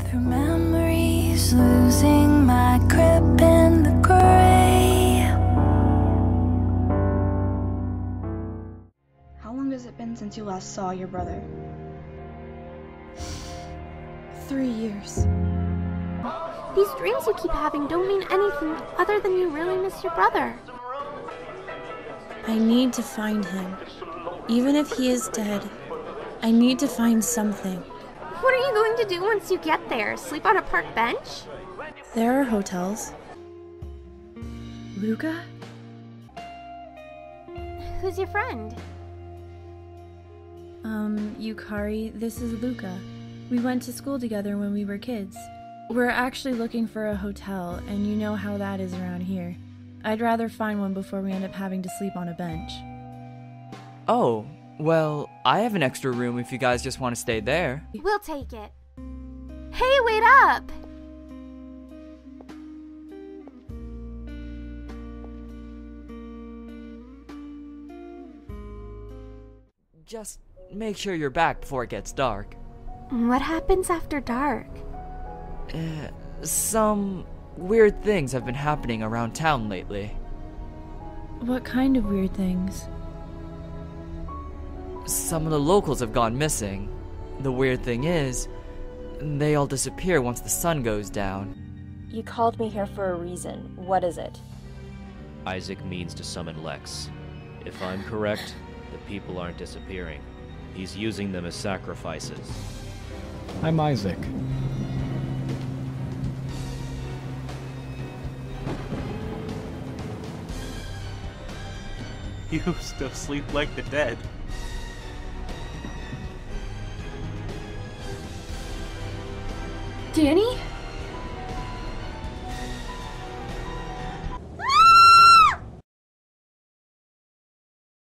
Through memories, losing my grip in the gray. How long has it been since you last saw your brother? 3 years. These dreams you keep having don't mean anything other than you really miss your brother. I need to find him. Even if he is dead, I need to find something. What are you going to do once you get there? Sleep on a park bench? There are hotels. Luca? Who's your friend? Yukari, this is Luca. We went to school together when we were kids. We're actually looking for a hotel, and you know how that is around here. I'd rather find one before we end up having to sleep on a bench. Oh, well, I have an extra room if you guys just want to stay there. We'll take it. Hey, wait up! Just make sure you're back before it gets dark. What happens after dark? Some weird things have been happening around town lately. What kind of weird things? Some of the locals have gone missing. The weird thing is, they all disappear once the sun goes down. You called me here for a reason. What is it? Isaac means to summon Lex. If I'm correct, the people aren't disappearing. He's using them as sacrifices. I'm Isaac. You still sleep like the dead. Danny?